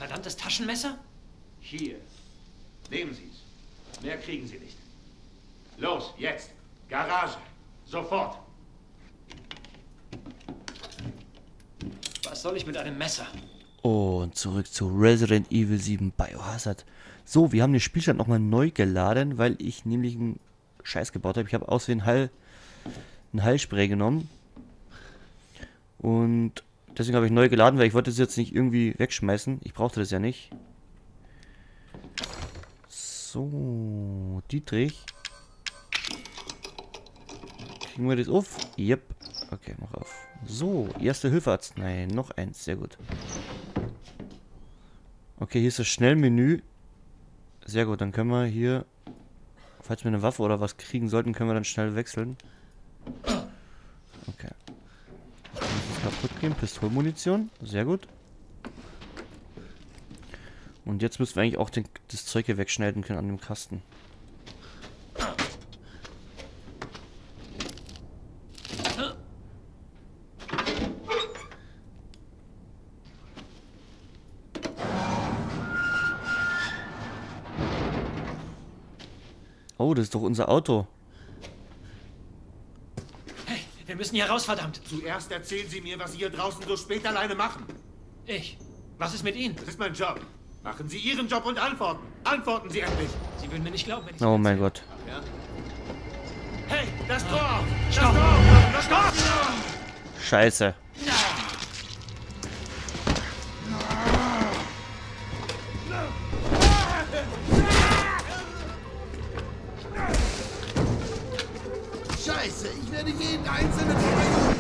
verdammtes Taschenmesser? Hier. Nehmen Sie es. Mehr kriegen Sie nicht. Los, jetzt. Garage. Sofort. Was soll ich mit einem Messer? Und zurück zu Resident Evil 7 Biohazard. So, wir haben den Spielstand nochmal neu geladen, weil ich nämlich einen Scheiß gebaut habe. Ich habe aus Versehen ein Heilspray genommen. Und deswegen habe ich neu geladen, weil ich wollte es jetzt nicht irgendwie wegschmeißen. Ich brauchte das ja nicht. So, Dietrich. Kriegen wir das auf? Yep. Okay, mach auf. So, erste Hilfearznei. Noch eins, sehr gut. Okay, hier ist das Schnellmenü. Sehr gut, dann können wir hier, falls wir eine Waffe oder was kriegen sollten, können wir dann schnell wechseln. Okay. Das muss kaputt gehen. Pistolmunition. Sehr gut. Und jetzt müssen wir eigentlich auch das Zeug hier wegschneiden können an dem Kasten. Oh, das ist doch unser Auto. Hey, wir müssen hier raus, verdammt. Zuerst erzählen Sie mir, was Sie hier draußen so spät alleine machen. Ich? Was ist mit Ihnen? Das ist mein Job. Machen Sie Ihren Job und antworten. Antworten Sie endlich. Sie würden mir nicht glauben, wenn ich... Oh mein Gott. Ja? Hey, das Tor! Das Stopp! Tor! Das Tor! Scheiße. Scheiße, ich werde jeden einzelnen verwenden.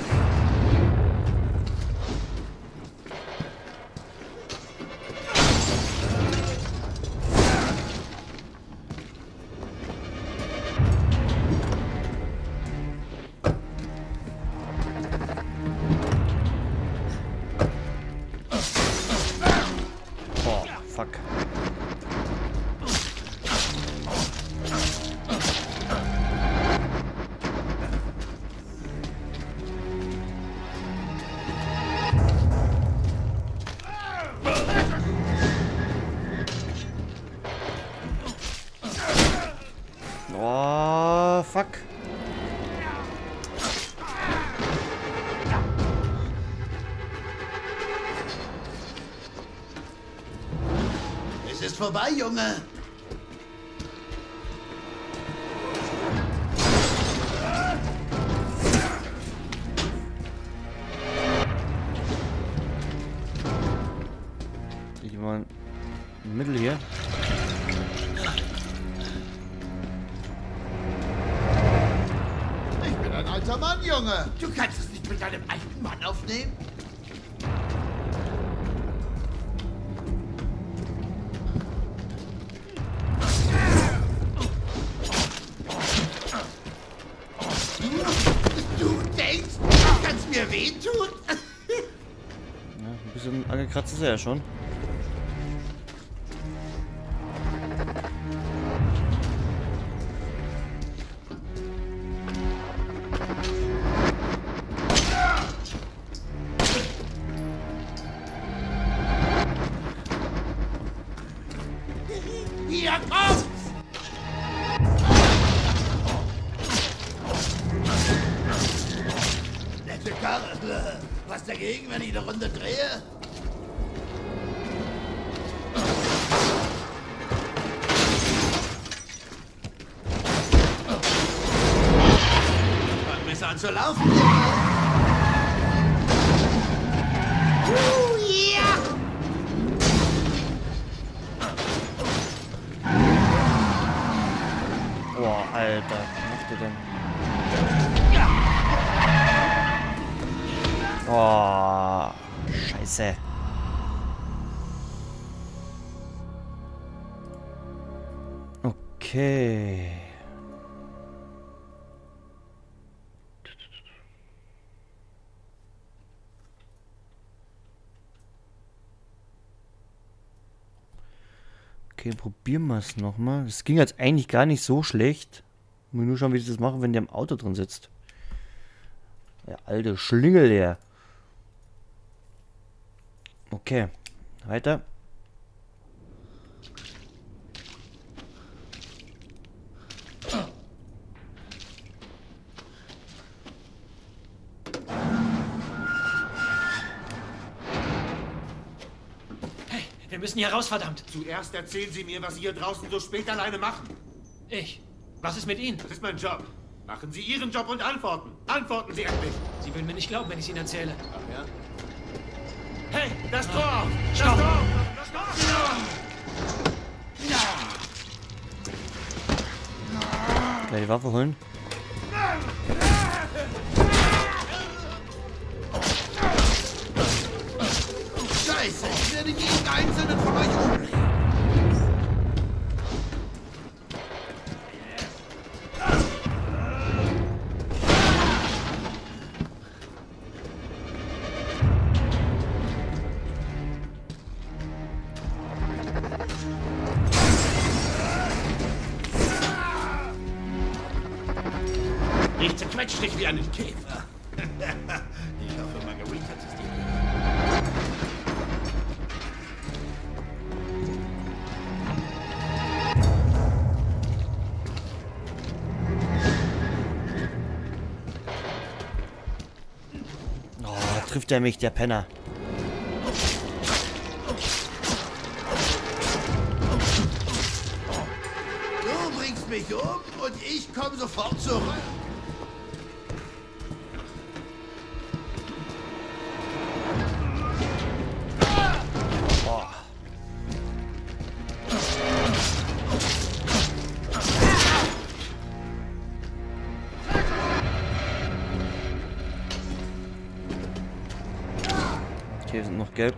Oh, fuck. Oh, fuck. Es ist vorbei, Junge. Ich mal ein Mittel hier. Ich bin ein alter Mann, Junge. Du kannst es nicht mit deinem alten Mann aufnehmen? Du denkst, du kannst mir wehtun? Ja, ein bisschen angekratzt ist er ja schon. Hier kommt's! Nette Karre. Was dagegen, wenn ich eine Runde drehe? Fang besser an zu laufen. Ja! Boah, Alter, was macht ihr denn? Oh, Scheiße. Okay. Okay, probieren wir es nochmal. Es ging jetzt eigentlich gar nicht so schlecht. Muss nur schauen, wie ich das mache, wenn der im Auto drin sitzt. Der alte Schlingel, der. Okay, weiter. müssen hier raus, verdammt. Zuerst erzählen Sie mir, was Sie hier draußen so spät alleine machen. Ich. Was ist mit Ihnen? Das ist mein Job. Machen Sie Ihren Job und antworten. Antworten Sie endlich. Sie würden mir nicht glauben, wenn ich es Ihnen erzähle. Ach ja? Hey, das Tor! Das Stopp! Tor! Das Tor! Gleich die Waffe holen. Scheiße, ich werde jeden einzelnen von euch umbringen. Riecht zerquetscht dich wie einen Käfer. Ich hoffe, Margarita ist dir. Oh, trifft er mich, der Penner. Du bringst mich um und ich komme sofort zurück. Okay, wir sind noch gelb.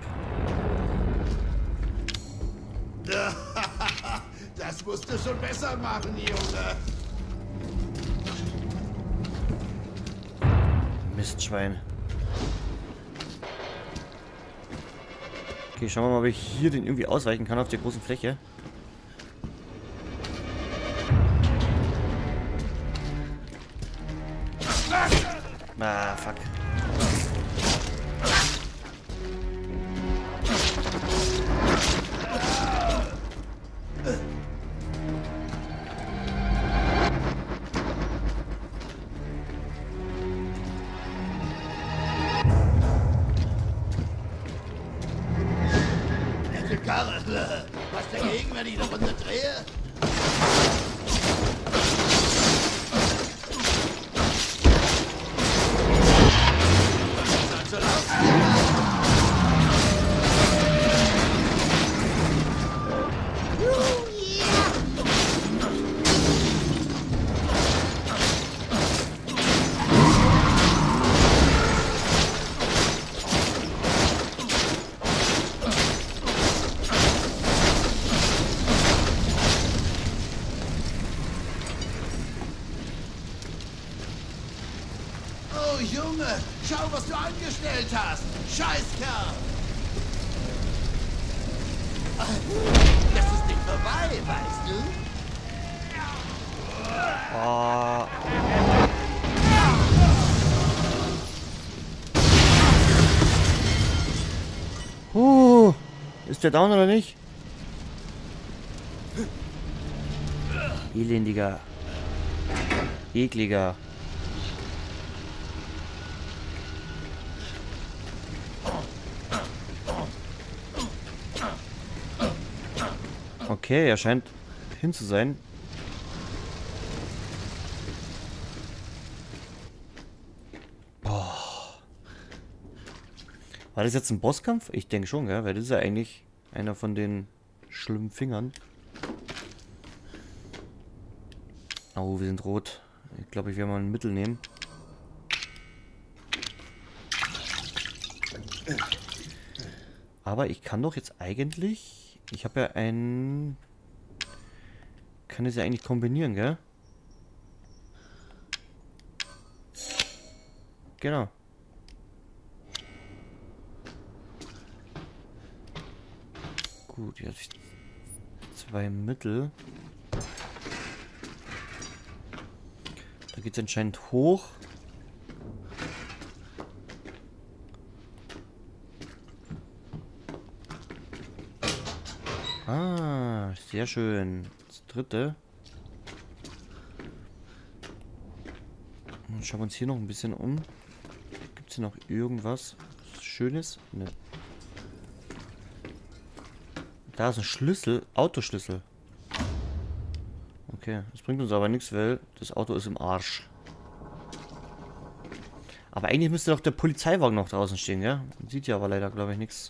Das musst du schon besser machen, Junge. Mistschwein. Okay, schauen wir mal, ob ich hier den irgendwie ausweichen kann auf der großen Fläche. Ah, fuck. Nette Karre. Was dagegen, wenn ich eine Runde drehe? Also Oh, Junge, schau, was du angestellt hast. Scheißkerl. Das ist nicht vorbei, weißt du? Oh. Ist der down oder nicht? Elendiger. Ekliger. Okay, er scheint hin zu sein. Boah. War das jetzt ein Bosskampf? Ich denke schon, gell? Weil das ist ja eigentlich einer von den schlimmen Fingern. Oh, wir sind rot. Ich glaube, ich werde mal ein Mittel nehmen. Aber ich kann doch jetzt eigentlich... Ich habe ja ein... Kann es ja eigentlich kombinieren, gell? Genau. Gut, jetzt 2 Mittel. Da geht es anscheinend hoch. Ah, sehr schön. Das dritte. Dann schauen wir uns hier noch ein bisschen um. Gibt es hier noch irgendwas Schönes? Ne. Da ist ein Schlüssel. Autoschlüssel. Okay, das bringt uns aber nichts, weil das Auto ist im Arsch. Aber eigentlich müsste doch der Polizeiwagen noch draußen stehen, ja? Man sieht ja aber leider, glaube ich, nichts.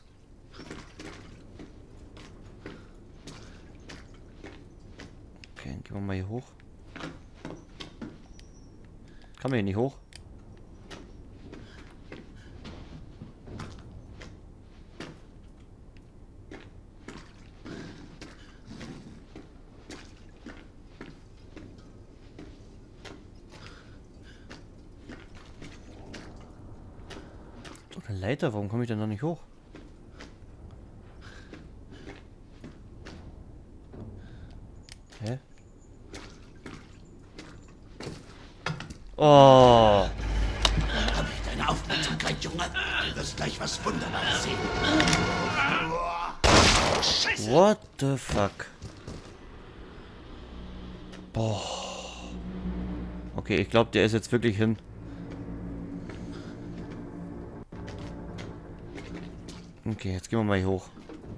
Okay, dann gehen wir mal hier hoch. Kann man hier nicht hoch? Eine Leiter, warum komme ich denn noch nicht hoch? Hä? Oh! Deine Aufmerksamkeit, Junge. Du wirst gleich was Wunderbares sehen. Scheiße! What the fuck? Boah. Okay, ich glaube, der ist jetzt wirklich hin. Okay, jetzt gehen wir mal hier hoch.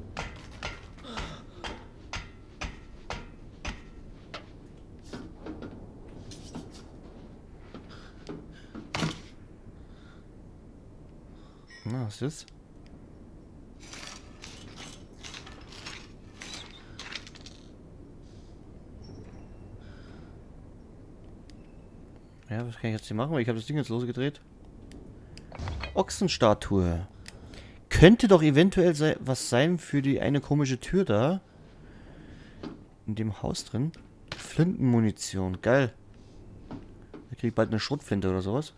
Na, was ist? Ja, was kann ich jetzt hier machen? Ich habe das Ding jetzt losgedreht. Ochsenstatue. Könnte doch eventuell was sein für die eine komische Tür da. In dem Haus drin. Flintenmunition. Geil. Ich krieg bald eine Schrotflinte oder sowas.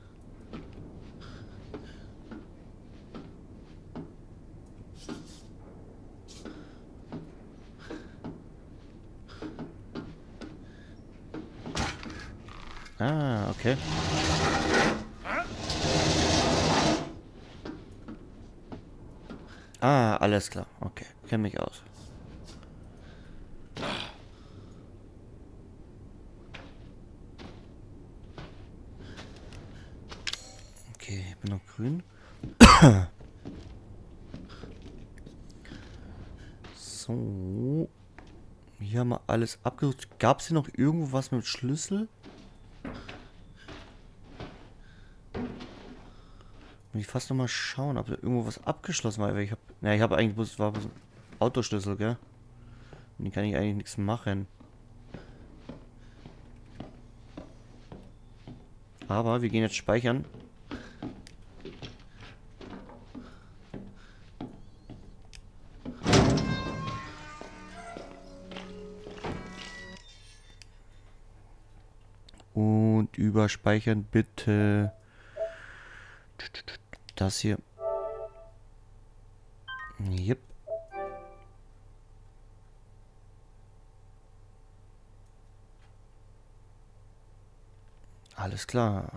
Ah, okay. Ah, alles klar. Okay, kenn mich aus. Okay, ich bin noch grün. So. Hier haben wir alles abgesucht. Gab es hier noch irgendwo was mit Schlüssel? Muss ich fast noch mal schauen, ob da irgendwo was abgeschlossen war. Ich habe eigentlich bloß war bloß ein Autoschlüssel, gell? Und die kann ich eigentlich nichts machen. Aber wir gehen jetzt speichern. Und überspeichern bitte. Das hier. Yep. Alles klar.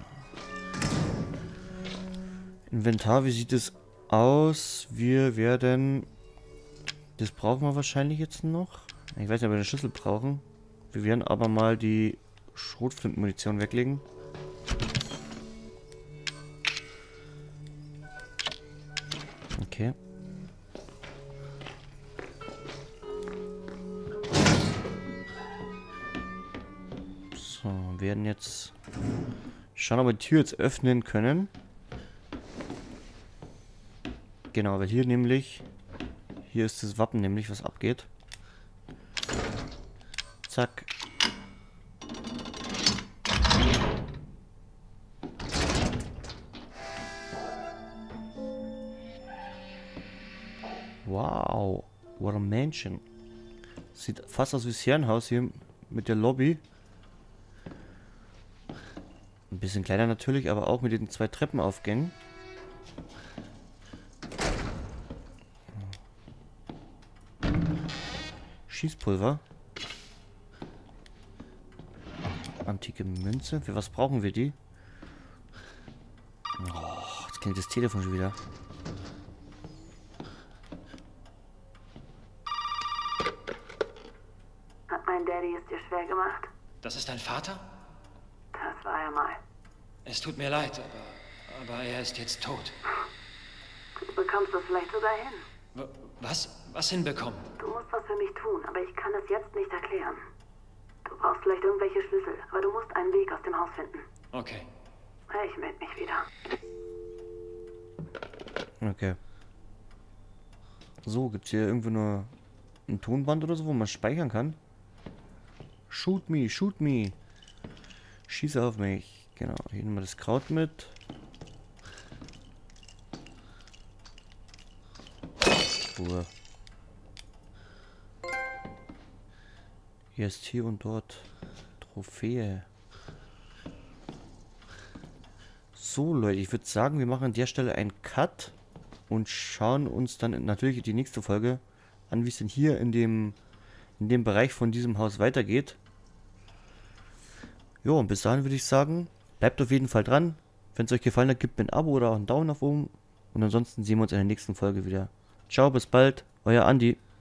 Inventar, wie sieht es aus? Wir werden... Das brauchen wir wahrscheinlich jetzt noch. Ich weiß nicht, ob wir eine Schlüssel brauchen. Wir werden aber mal die Schrotflintenmunition weglegen. Okay. So, wir werden jetzt schauen, ob wir die Tür jetzt öffnen können. Genau, weil hier nämlich, hier ist das Wappen nämlich, was abgeht. Zack. Wow, what a mansion. Sieht fast aus wie das Herrenhaus hier mit der Lobby. Ein bisschen kleiner natürlich, aber auch mit den 2 Treppenaufgängen. Schießpulver. Antike Münze. Für was brauchen wir die? Oh, jetzt klingt das Telefon schon wieder. Hat mein Daddy es dir schwer gemacht? Das ist dein Vater? Das war er mal. Es tut mir leid, aber er ist jetzt tot. Du bekommst das vielleicht sogar hin. Was? Was hinbekommen? Du musst was für mich tun, aber ich kann es jetzt nicht erklären. Du brauchst vielleicht irgendwelche Schlüssel, aber du musst einen Weg aus dem Haus finden. Okay. Ich melde mich wieder. Okay. So, gibt's hier irgendwo nur ein Tonband oder so, wo man speichern kann? Shoot me, shoot me. Schieße auf mich. Genau, hier nehmen wir das Kraut mit. Ruhe. Hier ist hier und dort Trophäe. So Leute, ich würde sagen, wir machen an der Stelle einen Cut und schauen uns dann natürlich die nächste Folge an, wie es denn hier in dem Bereich von diesem Haus weitergeht. Jo, und bis dahin würde ich sagen, bleibt auf jeden Fall dran. Wenn es euch gefallen hat, gebt mir ein Abo oder auch einen Daumen nach oben. Und ansonsten sehen wir uns in der nächsten Folge wieder. Ciao, bis bald, euer Andi.